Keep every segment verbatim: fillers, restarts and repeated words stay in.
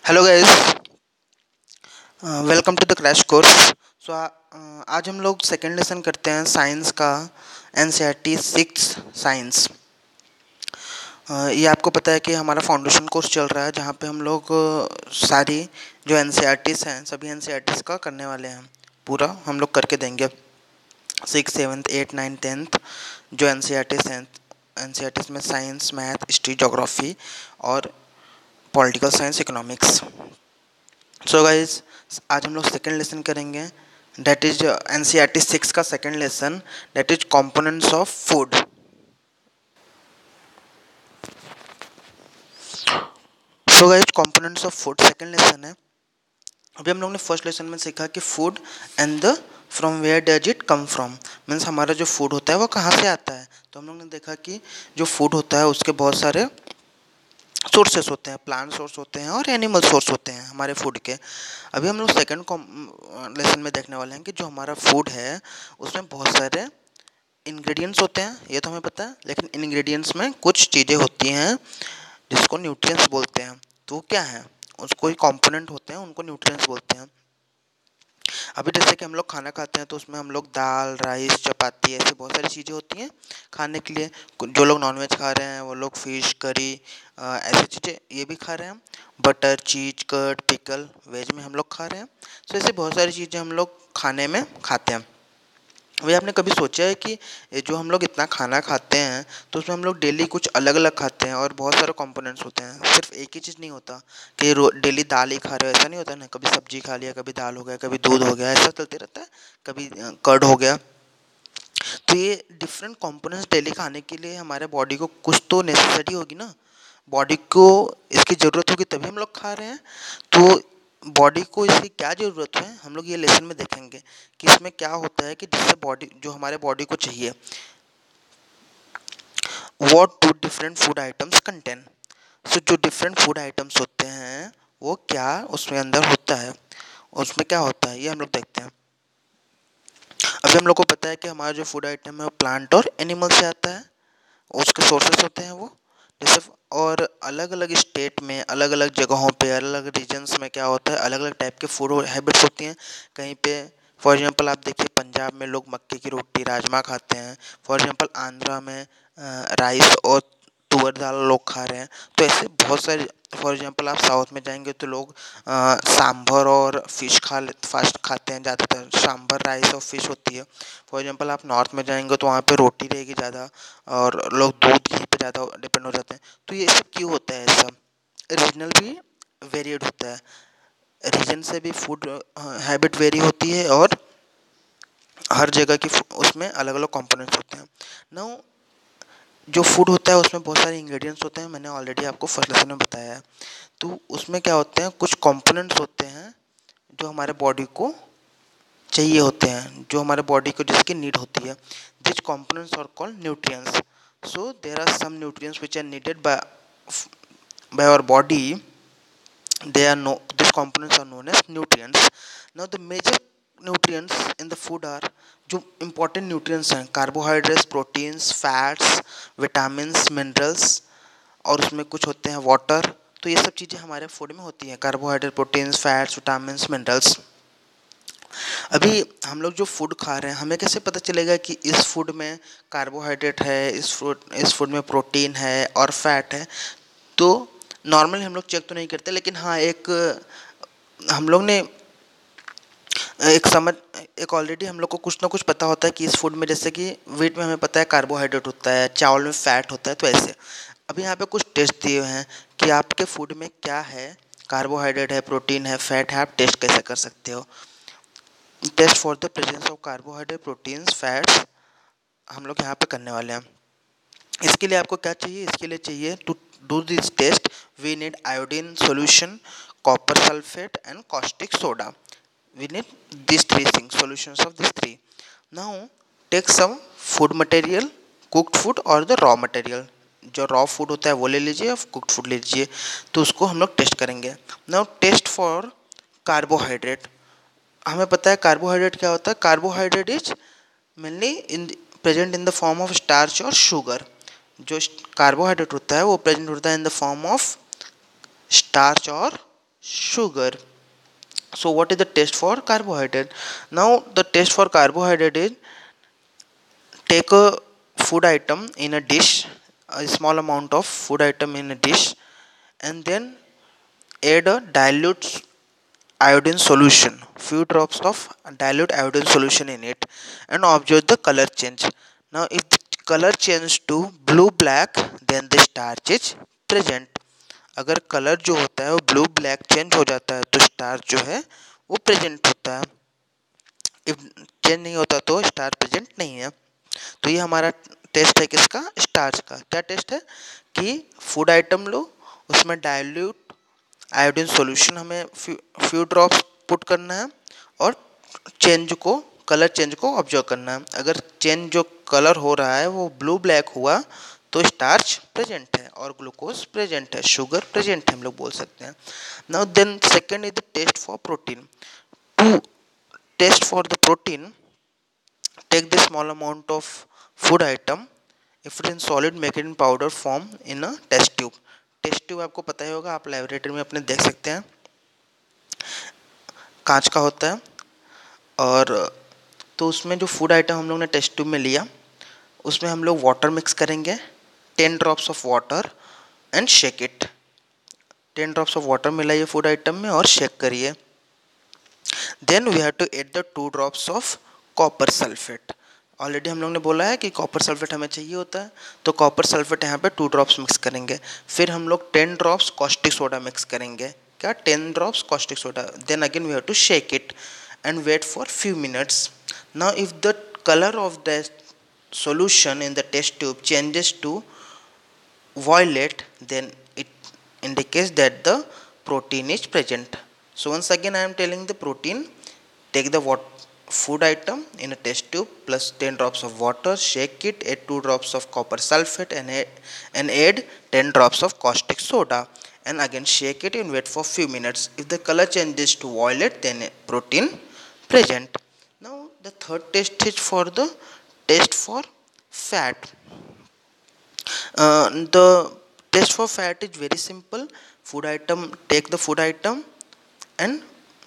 Hello guys, welcome to the crash course. So आज हम लोग सेकेंड लेसन करते हैं साइंस का। NCERT six science. ये आपको पता है कि हमारा फाउंडेशन कोर्स चल रहा है, जहाँ पे हम लोग अ, सारी जो एनसीईआरटीज हैं सभी एनसीईआरटीज का करने वाले हैं। पूरा हम लोग करके देंगे। Six seventh eight nine tenth जो एनसीईआरटीज हैं, एनसीईआरटीज में साइंस, मैथ, हिस्ट्री, जोग्राफी और political science, economics. So guys, आज हम लोग सेकेंड लेसन करेंगे, that is N C R T six का second lesson, that is components of food. So guys, components of food second lesson है। अभी हम लोग ने फर्स्ट लेसन में सीखा कि food and the from where does it come from, means हमारा जो फूड होता है वो कहाँ से आता है। तो हम लोग ने देखा कि जो फूड होता है उसके बहुत सारे सोर्सेस होते हैं, प्लांट सोर्स होते हैं और एनिमल सोर्स होते हैं हमारे फूड के। अभी हम लोग सेकंड लेसन में देखने वाले हैं कि जो हमारा फूड है उसमें बहुत सारे इंग्रेडिएंट्स होते हैं, ये तो हमें पता है, लेकिन इन इंग्रेडिएंट्स में कुछ चीज़ें होती हैं जिसको न्यूट्रिएंट्स बोलते हैं। तो वो क्या है, उसको ही कंपोनेंट होते हैं, उनको न्यूट्रिएंट्स बोलते हैं। अभी जैसे कि हम लोग खाना खाते हैं तो उसमें हम लोग दाल, राइस, चपाती, ऐसी बहुत सारी चीज़ें होती हैं खाने के लिए। जो लोग नॉनवेज खा रहे हैं वो लोग फिश, करी, ऐसी चीज़ें ये भी खा रहे हैं। बटर, चीज, कर्ड, पिकल, वेज में हम लोग खा रहे हैं। तो ऐसे बहुत सारी चीज़ें हम लोग खाने में खाते हैं। वही आपने कभी सोचा है कि ये जो हम लोग इतना खाना खाते हैं तो उसमें हम लोग डेली कुछ अलग अलग खाते हैं और बहुत सारे कंपोनेंट्स होते हैं, सिर्फ एक ही चीज़ नहीं होता कि रो डेली दाल ही खा रहे हो, ऐसा नहीं होता ना। कभी सब्जी खा लिया, कभी दाल हो गया, कभी दूध हो गया, ऐसा चलते रहता है, कभी कर्ड हो गया। तो ये डिफरेंट कंपोनेंट्स डेली खाने के लिए हमारे बॉडी को कुछ तो नेसेसिटी होगी ना, बॉडी को इसकी ज़रूरत होगी तभी हम लोग खा रहे हैं। तो बॉडी को इसकी क्या ज़रूरत है हम लोग ये लेसन में देखेंगे कि इसमें क्या होता है कि जिससे बॉडी, जो हमारे बॉडी को चाहिए। What to different food items contain. So जो डिफरेंट फूड आइटम्स होते हैं वो क्या उसमें अंदर होता है, उसमें क्या होता है ये हम लोग देखते हैं। अभी हम लोग को पता है कि हमारा जो फूड आइटम है वो प्लांट और एनिमल से आता है, उसके सोर्सेस होते हैं वो, जैसे। और अलग अलग स्टेट में, अलग अलग जगहों पे, अलग अलग रीजन्स में क्या होता है, अलग अलग टाइप के फूड हैबिट्स होती हैं। कहीं पे फॉर एग्जांपल आप देखिए, पंजाब में लोग मक्के की रोटी, राजमा खाते हैं। फॉर एग्जांपल आंध्रा में राइस और तुअर दाल लोग खा रहे हैं। तो ऐसे बहुत सारे, फॉर एग्जांपल आप साउथ में जाएंगे तो लोग अ, सांभर और फिश खा ले फास्ट खाते हैं, ज़्यादातर सांभर, राइस और फिश होती है। फॉर एग्जांपल आप नॉर्थ में जाएंगे तो वहाँ पे रोटी रहेगी ज़्यादा और लोग दूध घी पे ज़्यादा डिपेंड हो जाते हैं। तो ये सब क्यों होता है ऐसा, रीजनल भी वेरिएड होता है, रीजन से भी फूड हैबिट वेरी होती है और हर जगह की उसमें अलग अलग कंपोनेंट्स होते हैं। नाउ जो फूड होता है उसमें बहुत सारे इंग्रेडिएंट्स होते हैं, मैंने ऑलरेडी आपको फर्स्ट लेसन में बताया है। तो उसमें क्या होते हैं, कुछ कंपोनेंट्स होते हैं जो हमारे बॉडी को चाहिए होते हैं, जो हमारे बॉडी को जिसकी नीड होती है। This components are called nutrients. So there are some nutrients which are needed by by our body. They are no these components are known as nutrients. Now the major nutrients in the food are, जो important nutrients हैं, carbohydrates, proteins, fats, vitamins, minerals, और उसमें कुछ होते हैं water. तो ये सब चीज़ें हमारे फूड में होती हैं, carbohydrate, proteins, fats, vitamins, minerals. अभी हम लोग जो फूड खा रहे हैं हमें कैसे पता चलेगा कि इस फूड में कार्बोहाइड्रेट है, इस फूड इस फूड में प्रोटीन है और फैट है। तो नॉर्मली हम लोग चेक तो नहीं करते, लेकिन हाँ, एक हम लोग ने एक समझ एक ऑलरेडी हम लोग को कुछ ना कुछ पता होता है कि इस फूड में, जैसे कि व्हीट में हमें पता है कार्बोहाइड्रेट होता है, चावल में फैट होता है, तो ऐसे। अभी यहाँ पे कुछ टेस्ट दिए हुए हैं कि आपके फूड में क्या है, कार्बोहाइड्रेट है, प्रोटीन है, फैट है, आप टेस्ट कैसे कर सकते हो। Test for the presence of carbohydrate, proteins, fats हम लोग यहाँ पे करने वाले हैं। इसके लिए आपको क्या चाहिए, इसके लिए चाहिए to do this test we need iodine solution, copper sulphate and caustic soda. We need these three things, solutions of these three. Now take some food material, cooked food और the raw material। जो raw food होता है वो ले लीजिए और cooked food ले लीजिए, तो उसको हम लोग टेस्ट करेंगे। Now test for carbohydrate. हमें पता है कार्बोहाइड्रेट क्या होता है, carbohydrate is mainly in present in the form of starch और शुगर। जो कार्बोहाइड्रेट होता है वो प्रेजेंट होता है in the form of starch और sugar. So what is the taste for carbohydrate? Now the taste for carbohydrate is, take a food item in a dish, a small amount of food item in a dish, and then add a dilute iodine solution, few drops of dilute iodine solution in it, and observe the color change. Now if the color change to blue black, then the starch is present. अगर colour जो होता है वो blue black change हो जाता है तो starch जो है वो प्रेजेंट होता है. इफ चेंज नहीं होता तो स्टार्च प्रेजेंट नहीं है. तो ये हमारा टेस्ट है किसका? स्टार्च का. क्या टेस्ट है कि फूड आइटम लो, उसमें डाइल्यूट आयोडीन सॉल्यूशन हमें फ्यू ड्रॉप्स पुट करना है और चेंज को, कलर चेंज को ऑब्जर्व करना है. अगर चेंज जो कलर हो रहा है वो ब्लू ब्लैक हुआ तो स्टार्च प्रेजेंट है और ग्लूकोज प्रेजेंट है, शुगर प्रेजेंट है, हम लोग बोल सकते हैं. Now then second is the test for protein. To test for the protein, take the small amount of food item, if it is in solid make it in powder form in a test tube. Test tube आपको पता ही होगा, आप laboratory में अपने देख सकते हैं, कांच का होता है. और तो उसमें जो फूड आइटम हम लोग ने टेस्ट ट्यूब में लिया उसमें हम लोग वाटर मिक्स करेंगे, ten drops of water and shake it. Ten drops of water मिलाइए फूड आइटम में और शेक करिए. Then we have to add the two drops of copper sulphate. Already हम लोग ने बोला है कि कॉपर सल्फेट हमें चाहिए होता है, तो कॉपर सल्फेट यहाँ पे टू ड्रॉप्स मिक्स करेंगे. फिर हम लोग ten drops caustic soda mix करेंगे. क्या? Ten drops caustic soda. Then again we have to shake it and wait for few minutes. Now if the colour of the solution in the test tube changes to violet, then it indicates that the protein is present. So once again I am telling the protein, take the what food item in a test tube plus ten drops of water, shake it, add two drops of copper sulfate and add, and add ten drops of caustic soda and again shake it and wait for few minutes. If the color changes to violet, then protein present. Now the third test is for the test for fat. Uh, the test for fat is very simple. Food item, take the food item and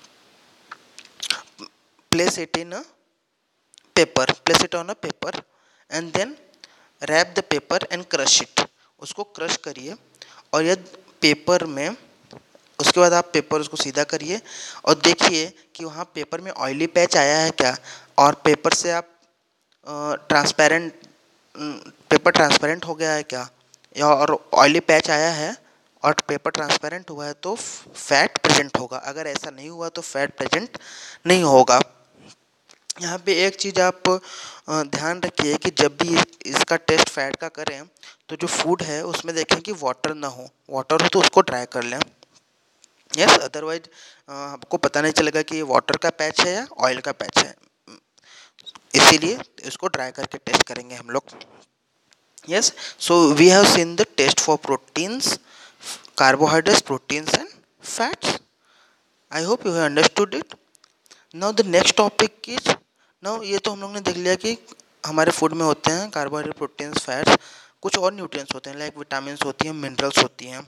place it in a paper, place it on a paper and then wrap the paper and crush it. उसको crush करिए और यदि paper में, उसके बाद आप paper उसको सीधा करिए और देखिए कि वहाँ पेपर में ऑयली पैच आया है क्या, और पेपर से आप ट्रांसपेरेंट पेपर ट्रांसपेरेंट हो गया है क्या, या और ऑयली पैच आया है और पेपर ट्रांसपेरेंट हुआ है तो फैट प्रेजेंट होगा. अगर ऐसा नहीं हुआ तो फैट प्रेजेंट नहीं होगा. यहाँ पे एक चीज़ आप ध्यान रखिए कि जब भी इसका टेस्ट फैट का करें तो जो फूड है उसमें देखें कि वाटर ना हो. वाटर हो तो उसको ड्राई कर लें. यस, अदरवाइज आपको पता नहीं चलेगा कि ये वाटर का पैच है या ऑयल का पैच है. इसीलिए इसको ड्राई करके टेस्ट करेंगे हम लोग. Yes, so we have seen the test for proteins, carbohydrates, proteins and fats. I hope you have understood it. Now the next topic is, now ये तो हम लोग ने देख लिया कि हमारे फूड में होते हैं कार्बोहाइड्रेट, प्रोटीन्स, फैट्स. कुछ और न्यूट्रिएंट्स होते हैं, लाइक विटामिन्स होती हैं, मिनरल्स होती हैं.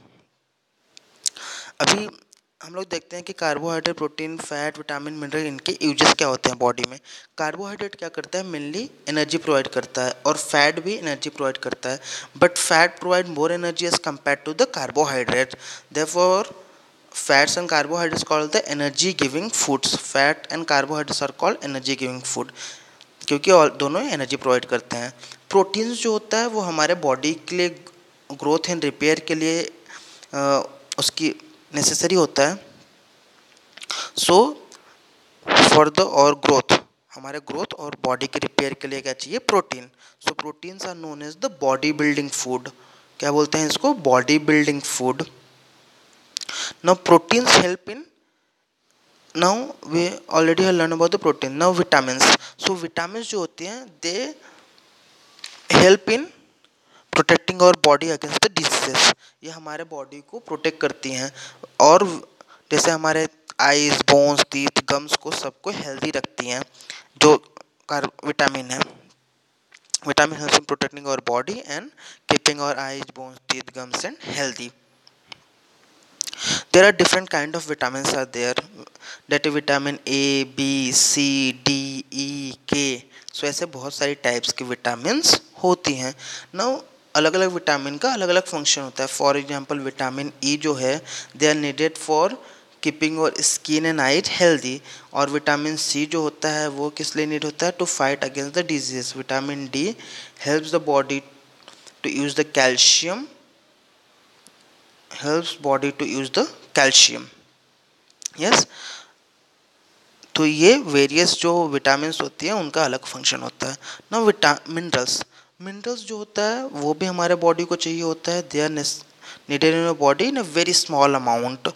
अभी हम लोग देखते हैं कि carbohydrate, protein, fat, vitamin, mineral, इनके यूजेस क्या होते हैं बॉडी में. कार्बोहाइड्रेट क्या करता है? मेनली एनर्जी प्रोवाइड करता है और फैट भी एनर्जी प्रोवाइड करता है. But fat provide more energy as compare to the carbohydrate. Therefore fats and carbohydrates called the energy giving foods. Fat and carbohydrates are called energy giving food क्योंकि और दोनों energy provide करते हैं. Proteins जो होता है वो हमारे बॉडी के लिए ग्रोथ एंड रिपेयर के लिए आ, उसकी नेसेसरी होता है. सो फॉर द और ग्रोथ, हमारे ग्रोथ और बॉडी के रिपेयर के लिए क्या चाहिए? Protein. So proteins are known as the body building food. क्या बोलते हैं इसको? Body building food. Now proteins help in, now we already have learned about the protein. Now vitamins. So vitamins जो होते हैं they help in protecting our body against the diseases. ये हमारे body को प्रोटेक्ट करती हैं और जैसे हमारे आईज, बोन्स, टीथ, गम्स को सबको हेल्दी रखती हैं. जो कार विटामिन है, vitamin helps in protecting our body and keeping our eyes, bones, teeth, gums and healthy. there are different kind of vitamins are there, that is vitamin A B C D E K. So ऐसे बहुत सारी types के vitamins होती हैं. Now अलग अलग vitamin का अलग अलग फंक्शन होता है. फॉर एग्जांपल विटामिन ई जो है they are needed for keeping और स्किन एंड आइज हेल्दी. और विटामिन सी जो होता है वो किस लिए नीड होता है, to fight against the disease. Vitamin D helps the body to use the calcium, helps body to use the calcium. yes. तो ये वेरियस जो विटामिन्स होती हैं उनका अलग फंक्शन होता है. ना विटा मिनरल्स मिनरल्स जो होता है वो भी हमारे बॉडी को चाहिए होता है. They are needed in body in a very small amount.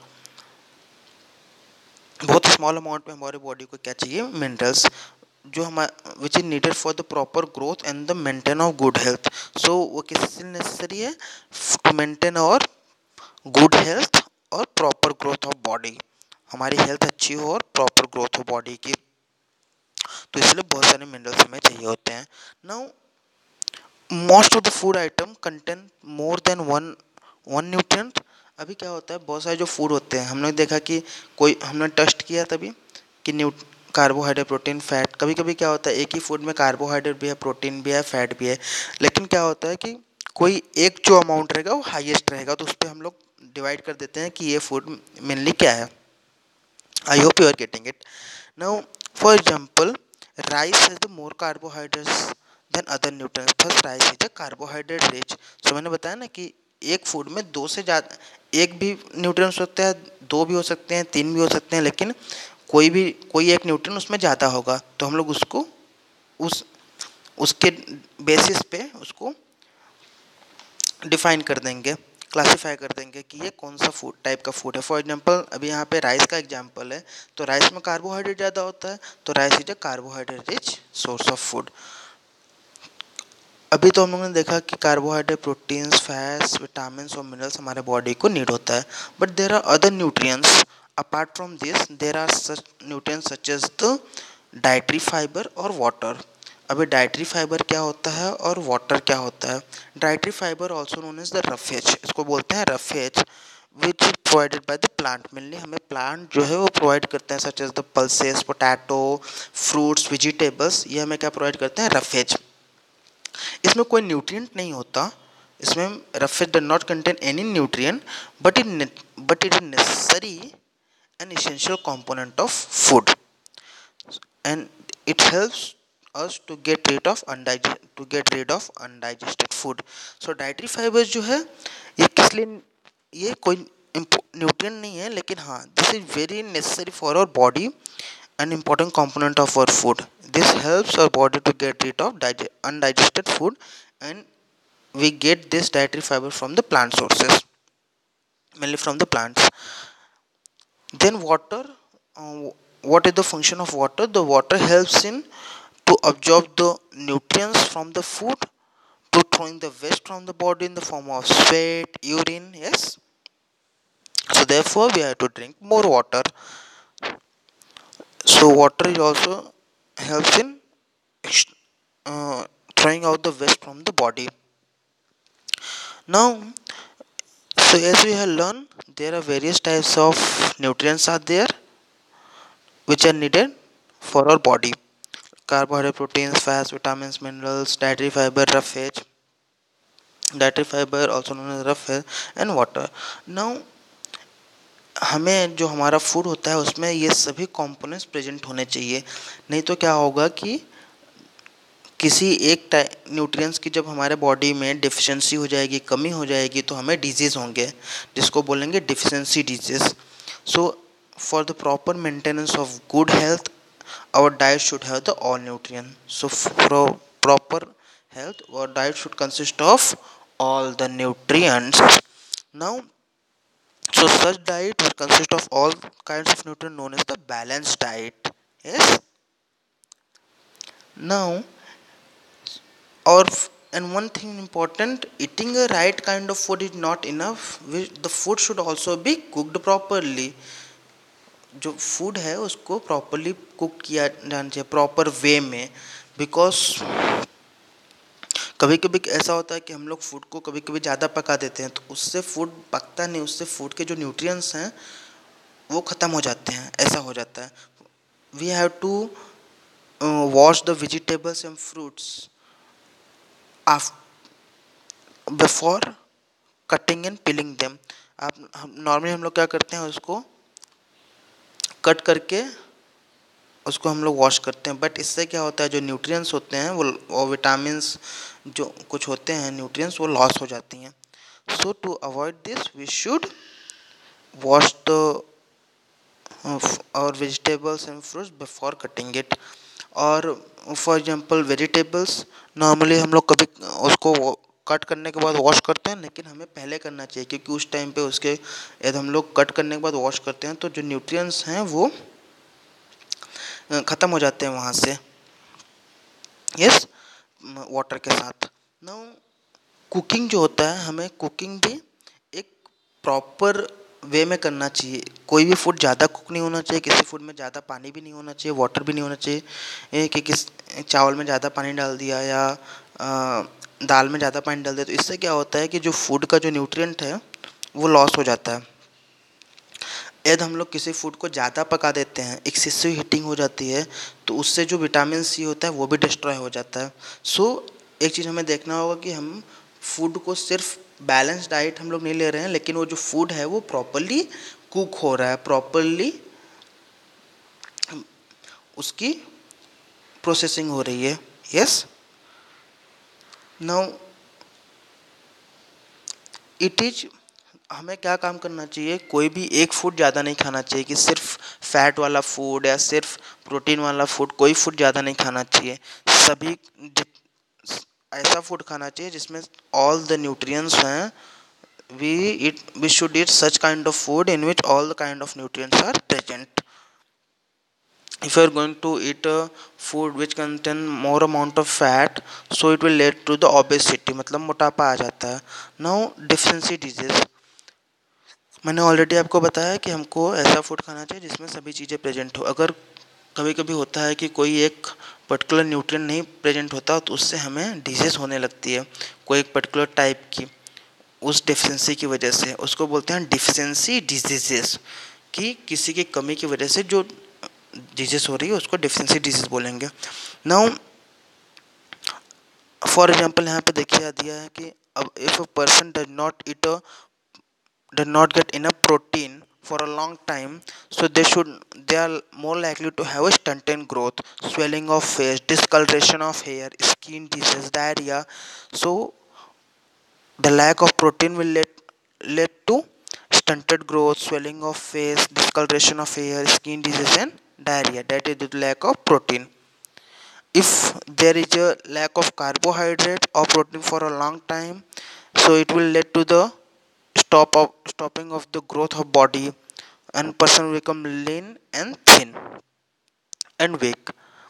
बहुत स्मॉल अमाउंट में हमारे बॉडी को क्या चाहिए, मिनरल्स, जो हमारे which is needed for the proper growth and the maintain of good health. So वो किससे नेसेसरी है, टू मेंटेन और गुड हेल्थ और प्रॉपर ग्रोथ ऑफ बॉडी. हमारी हेल्थ अच्छी हो और प्रॉपर ग्रोथ हो बॉडी की, तो इसलिए बहुत सारे मिनरल्स हमें चाहिए होते हैं. Now most of the food item contain more than one one nutrient. अभी क्या होता है, बहुत सारे जो फूड होते हैं हमने देखा कि कोई हमने टेस्ट किया तभी कि न्यू कार्बोहाइड्रेट प्रोटीन फैट. कभी कभी क्या होता है एक ही फूड में कार्बोहाइड्रेट भी है, प्रोटीन भी है, फैट भी है, लेकिन क्या होता है कि कोई एक जो अमाउंट रहेगा वो हाईएस्ट रहेगा, तो उस पर हम लोग डिवाइड कर देते हैं कि ये फूड मेनली क्या है. I hope you are getting it. Now for example rice has the more carbohydrates than other nutrients. First rice is a carbohydrate rich. So मैंने बताया ना कि एक फूड में दो से ज़्यादा एक भी न्यूट्रिएंट्स होते हैं, दो भी हो सकते हैं, तीन भी हो सकते हैं, लेकिन कोई भी कोई एक न्यूट्रिएंट उसमें ज़्यादा होगा, तो हम लोग उसको उस उसके बेसिस पे उसको डिफाइन कर देंगे, क्लासिफाई कर देंगे कि ये कौन सा फूड टाइप का फूड है. फॉर एग्जांपल अभी यहाँ पे राइस का एग्जांपल है, तो राइस में कार्बोहाइड्रेट ज़्यादा होता है, तो rice is a carbohydrate rich source of food. अभी तो हम लोगों ने देखा कि कार्बोहाइड्रेट, प्रोटीन्स, फैट्स, विटामिन्स और मिनरल्स हमारे बॉडी को नीड होता है. But there are other nutrients apart from this. There are such nutrients such as the dietary fibre और वाटर. अभी डाइटरी फाइबर क्या होता है और वाटर क्या होता है. Dietary fibre also known as the roughage, इसको बोलते हैं roughage, which is provided by the plant. Mainly हमें प्लांट जो है वो प्रोवाइड करते हैं, such as the pulses, potato, fruits, vegetables, ये हमें क्या प्रोवाइड करते हैं, रफेज. इसमें कोई न्यूट्रिएंट नहीं होता, इसमें roughage does not contain any nutrient, but it but it is necessary an essential component of food, and it helps us to get rid of undigest to get rid of undigested food. so dietary fibers जो है ये किस लिए, ये कोई nutrient नहीं है, लेकिन हाँ this is very necessary for our body, an important component of our food. This helps our body to get rid of digest, undigested food, and we get this dietary fiber from the plant sources, mainly from the plants. Then water, uh, what is the function of water? The water helps in to absorb the nutrients from the food, to throwing the waste from the body in the form of sweat, urine. Yes, so therefore we have to drink more water. So water is also helps in uh, throwing out the waste from the body. Now, so as we have learned, there are various types of nutrients are there which are needed for our body. Carbohydrate, proteins, fats, vitamins, minerals, dietary fiber, roughage, dietary fiber also known as roughage, and water. Now हमें जो हमारा food होता है उसमें ये सभी components present होने चाहिए, नहीं तो क्या होगा कि किसी एक न्यूट्रिएंट्स की जब हमारे बॉडी में डिफिशिएंसी हो जाएगी, कमी हो जाएगी, तो हमें डिजीज़ होंगे, जिसको बोलेंगे deficiency disease. So for the proper maintenance of good health, our diet should have the all nutrients. So for proper health, our diet should consist of all the nutrients. Now, so such diet will consist of all kinds of nutrients known as the balanced diet. Yes. Now, or and one thing important, eating a right kind of food is not enough. The food should also be cooked properly. जो food है उसको properly cook किया जाना चाहिए, proper way में, because कभी कभी ऐसा होता है कि हम लोग फूड को कभी कभी ज़्यादा पका देते हैं, तो उससे फूड पकता नहीं, उससे फूड के जो न्यूट्रिएंट्स हैं वो ख़त्म हो जाते हैं, ऐसा हो जाता है। We have to wash the vegetables and fruits before cutting and peeling them. आप हम नॉर्मली हम लोग क्या करते हैं, उसको कट करके उसको हम लोग वॉश करते हैं, बट इससे क्या होता है, जो न्यूट्रिएंट्स होते हैं वो वो विटामिन्स जो कुछ होते हैं न्यूट्रिएंट्स वो लॉस हो जाती हैं। So to avoid this we should wash the और vegetables and fruits before cutting it. और फॉर एग्जांपल वेजिटेबल्स नॉर्मली हम लोग कभी उसको कट करने के बाद वॉश करते हैं, लेकिन हमें पहले करना चाहिए, क्योंकि उस टाइम पे उसके यदि हम लोग कट करने के बाद वॉश करते हैं तो जो न्यूट्रिएंट्स हैं वो ख़त्म हो जाते हैं वहाँ से, यस, वाटर के साथ। नाउ कुकिंग जो होता है, हमें कुकिंग भी एक प्रॉपर वे में करना चाहिए। कोई भी फूड ज़्यादा कुक नहीं होना चाहिए, किसी फूड में ज़्यादा पानी भी नहीं होना चाहिए, वाटर भी नहीं होना चाहिए कि किस चावल में ज़्यादा पानी डाल दिया या आ, दाल में ज़्यादा पानी डाल दिया, तो इससे क्या होता है कि जो फूड का जो न्यूट्रिएंट है वो लॉस हो जाता है। यदि हम लोग किसी फूड को ज़्यादा पका देते हैं, एक्सेसिव हीटिंग हो जाती है, तो उससे जो विटामिन सी होता है वो भी डिस्ट्रॉय हो जाता है। सो so, एक चीज़ हमें देखना होगा कि हम फूड को सिर्फ बैलेंस डाइट हम लोग नहीं ले रहे हैं, लेकिन वो जो फूड है वो प्रॉपरली कुक हो रहा है, प्रॉपरली उसकी प्रोसेसिंग हो रही है। यस, नाउ इट इज हमें क्या काम करना चाहिए, कोई भी एक फूड ज़्यादा नहीं खाना चाहिए कि सिर्फ फैट वाला फूड या सिर्फ प्रोटीन वाला फूड, कोई फूड ज़्यादा नहीं खाना चाहिए। सभी ऐसा फूड खाना चाहिए जिसमें ऑल द न्यूट्रिएंट्स हैं। we eat we should eat such kind of food in which all the kind of nutrients are present. If you are going to eat a food which contain more amount of fat, so it will lead to the obesity, मतलब मोटापा आ जाता है। now deficiency disease, मैंने already आपको बताया कि हमको ऐसा फूड खाना चाहिए जिसमें सभी चीज़ें प्रेजेंट हो। अगर कभी कभी होता है कि कोई एक पर्टिकुलर न्यूट्रिएंट नहीं प्रेजेंट होता, तो उससे हमें डिजीज़ होने लगती है, कोई एक पर्टिकुलर टाइप की, उस डेफिशिएंसी की वजह से। उसको बोलते हैं डेफिशिएंसी डिजीजेस, कि किसी की कमी की वजह से जो डिजीज हो रही है उसको डेफिशिएंसी डिजीज बोलेंगे। नाउ फॉर एग्जांपल यहाँ पे देखिए दिया है कि अब if a person does not eat a does not get enough protein for a long time, so they should they are more likely to have a stunted growth, swelling of face, discoloration of hair, skin disease, diarrhea. So the lack of protein will lead lead to stunted growth, swelling of face, discoloration of hair, skin disease and diarrhea. That is due to lack of protein. If there is a lack of carbohydrate or protein for a long time, so it will lead to the stop of stopping of the growth of body, and person will become lean and thin and weak.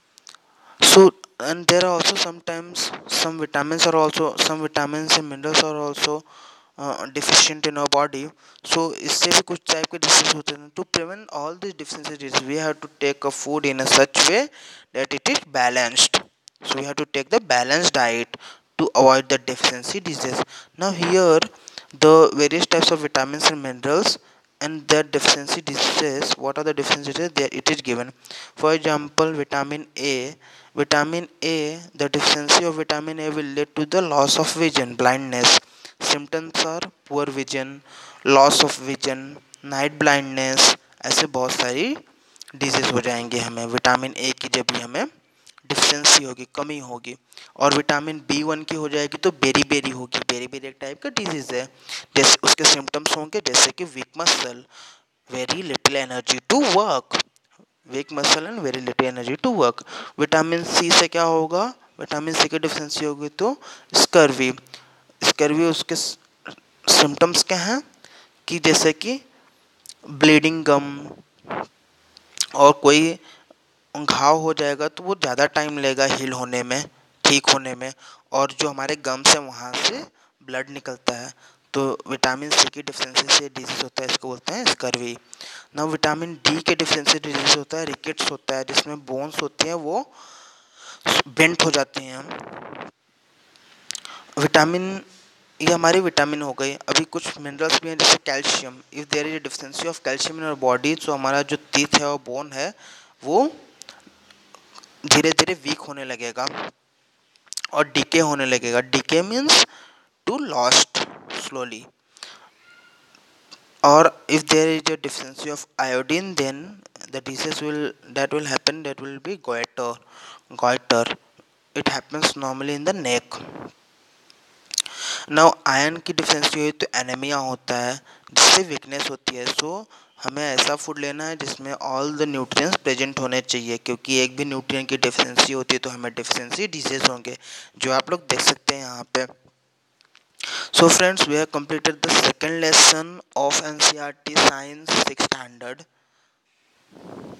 So, and there are also sometimes some vitamins are also some vitamins and minerals are also uh, deficient in our body. So इससे भी कुछ type के disease होते हैं। To prevent all these deficiencies, we have to take a food in a such way that it is balanced. So we have to take the balanced diet to avoid the deficiency disease. Now here the various types of vitamins and minerals and their deficiency diseases. What are the deficiencies? There it is given. For example, vitamin A. Vitamin A, the deficiency of vitamin A will lead to the loss of vision, blindness. Symptoms are poor vision, loss of vision, night blindness, ऐसे बहुत सारी disease हो जाएंगे हमें vitamin A की जब भी हमें डिफिशेंसी होगी, कमी होगी। और विटामिन बी वन की हो जाएगी तो बेरी बेरी होगी। बेरी बेरी एक टाइप का डिजीज है, जैसे उसके सिम्टम्स होंगे जैसे कि weak muscle, very little energy to work, weak muscle and very little energy to work. Vitamin C से क्या होगा, विटामिन सी की डिफिशेंसी होगी तो स्कर्वी। स्कर्वी उसके सिम्टम्स क्या हैं कि जैसे कि ब्लीडिंग गम, और कोई घाव हो जाएगा तो वो ज़्यादा टाइम लेगा हील होने में, ठीक होने में, और जो हमारे गम्स हैं वहाँ से ब्लड निकलता है। तो विटामिन सी की डिफिशेंसी से डिजीज़ होता है, इसको बोलते हैं स्कर्वी। ना विटामिन डी के डिफिशेंसी डिजीज़ होता है रिकेट्स होता है, जिसमें बोन्स होती हैं वो बेंट हो जाती हैं। विटामिन, ये हमारी विटामिन हो गई। अभी कुछ मिनरल्स भी हैं जैसे calcium. If there is deficiency of calcium in our body, तो हमारा जो टीथ है और बोन है वो धीरे धीरे वीक होने लगेगा और डीके होने लगेगा। Decay means to lost slowly. और if there is a deficiency of iodine, then the disease will that will happen, that will be goiter. Goiter, it happens normally in the neck. Now iron की deficiency हुई तो anaemia होता है, जिससे weakness होती है। सो so, हमें ऐसा फूड लेना है जिसमें ऑल द न्यूट्रिएंट्स प्रेजेंट होने चाहिए, क्योंकि एक भी न्यूट्रिएंट की डिफिशिएंसी होती है तो हमें डिफिशिएंसी डिजीज होंगे, जो आप लोग देख सकते हैं यहाँ पे। So friends, we have completed the second lesson of N C E R T Science sixth standard.